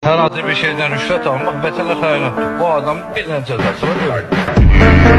Hər hansı bir şeydən rüşvət almaq vətənə xəyanətdir. Bu adam birinin cəzası var.